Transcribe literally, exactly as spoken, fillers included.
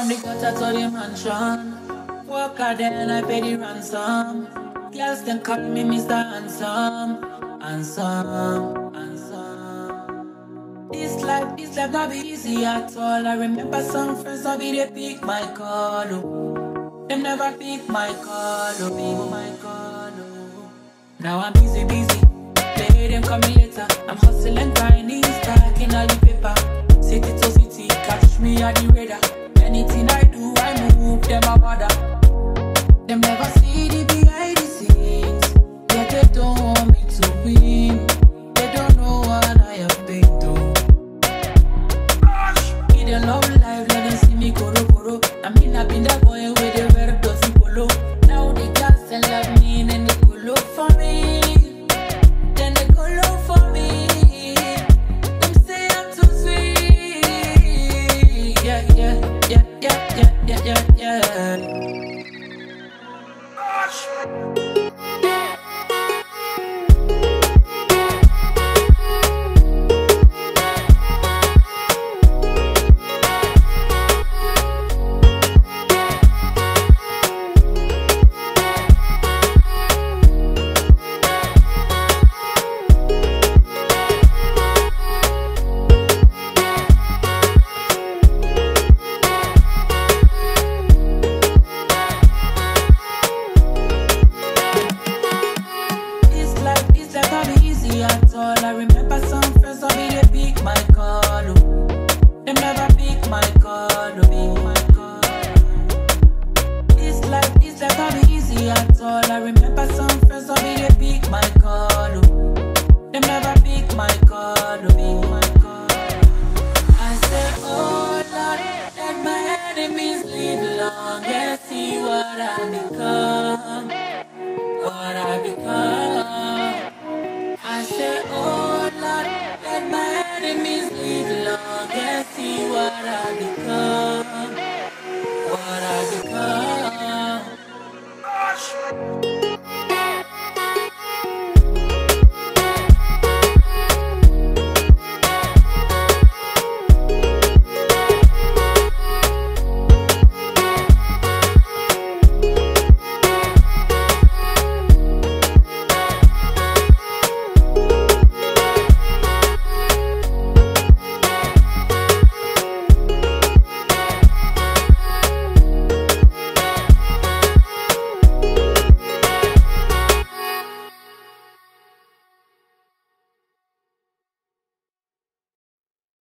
from the gutter to the mansion. Work hard then I pay the ransom. Girls can call me Mister Handsome. Handsome, handsome. This life, this life not be easy at all. I remember some friends of me, they pick my call. Oh. Them never pick my call, oh, pick my call. Oh. Now I'm busy, busy. Play them call me later. I'm hustling, grinding, stacking all the paper. City to city, catch me at the radar. Anything I do, I move them a bother. Them never see the behind the scenes. Yeah, they don't want me to win. They don't know what I have been through. In the love life, let them see me koro koro. I mean, I've been that boy with the very dirty polo. Now they just they love me and they go look for me. Then they go look for me. Them say I'm too sweet. Yeah, yeah, yeah, yeah, yeah, yeah, yeah, yeah. At all. I remember some friends of me, they pick my call. Oh. Them never pick my call. Oh. Pick my call. This life, this life not be easy at all. I remember some friends of me, they pick my call. Oh. Them never pick my call. Oh. Pick my call. I say, oh Lord, let my enemies live long and see what I become. What I become. I say, oh Lord, let my enemies live long and see what I become, what I become.